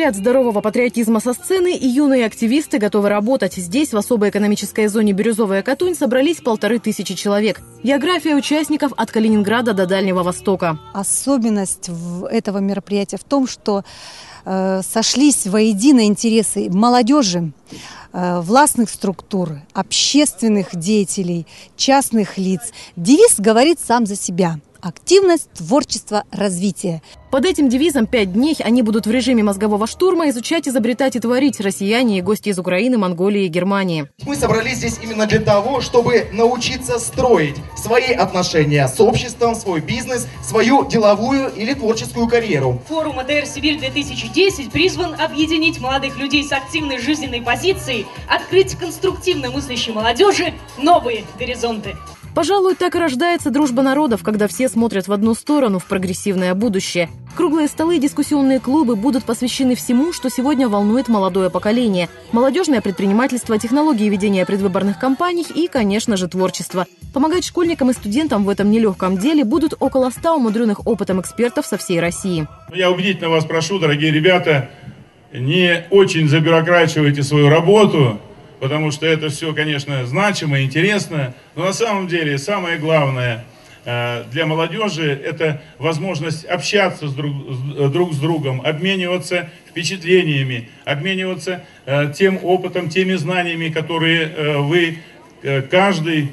Разряд здорового патриотизма со сцены, и юные активисты готовы работать. Здесь, в особой экономической зоне Бирюзовая Катунь, собрались 1500 человек. География участников от Калининграда до Дальнего Востока. Особенность этого мероприятия в том, что сошлись воедино интересы молодежи, властных структур, общественных деятелей, частных лиц. Девиз говорит сам за себя. Активность, творчество, развитие. Под этим девизом 5 дней они будут в режиме мозгового штурма изучать, изобретать и творить россияне и гости из Украины, Монголии и Германии. Мы собрались здесь именно для того, чтобы научиться строить свои отношения с обществом, свой бизнес, свою деловую или творческую карьеру. Форум АТР Сибирь-2010 призван объединить молодых людей с активной жизненной позицией, открыть конструктивно мыслящей молодежи новые горизонты. Пожалуй, так и рождается дружба народов, когда все смотрят в одну сторону, в прогрессивное будущее. Круглые столы и дискуссионные клубы будут посвящены всему, что сегодня волнует молодое поколение. Молодежное предпринимательство, технологии ведения предвыборных кампаний и, конечно же, творчество. Помогать школьникам и студентам в этом нелегком деле будут около 100 умудренных опытом экспертов со всей России. Я убедительно вас прошу, дорогие ребята, не очень забюрокрачивайте свою работу, потому что это все, конечно, значимо, интересно, но на самом деле самое главное для молодежи – это возможность общаться друг с другом, обмениваться впечатлениями, обмениваться тем опытом, теми знаниями, которые вы, каждый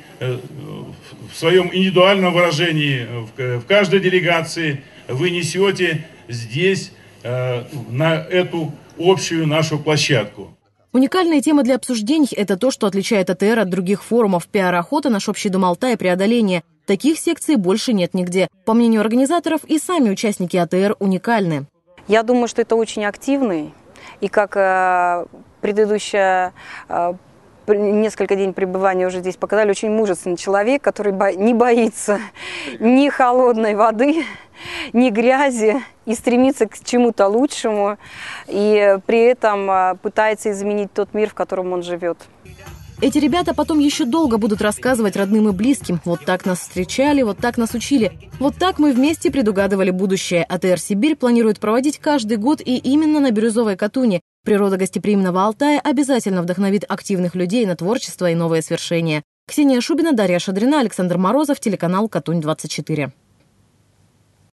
в своем индивидуальном выражении, в каждой делегации вы несете здесь, на эту общую нашу площадку. Уникальная тема для обсуждений – это то, что отличает АТР от других форумов. Пиар-охота, наш общий дом Алтая, преодоление. Таких секций больше нет нигде. По мнению организаторов, и сами участники АТР уникальны. Я думаю, что это очень активный. И как предыдущая несколько дней пребывания уже здесь показали, очень мужественный человек, который не боится ни холодной воды, ни грязи, и стремится к чему-то лучшему, и при этом пытается изменить тот мир, в котором он живет. Эти ребята потом еще долго будут рассказывать родным и близким. Вот так нас встречали, вот так нас учили. Вот так мы вместе предугадывали будущее. АТР «Сибирь» планирует проводить каждый год и именно на Бирюзовой Катуни. Природа гостеприимного Алтая обязательно вдохновит активных людей на творчество и новые свершения. Ксения Шубина, Дарья Шадрина, Александр Морозов, телеканал Катунь 24.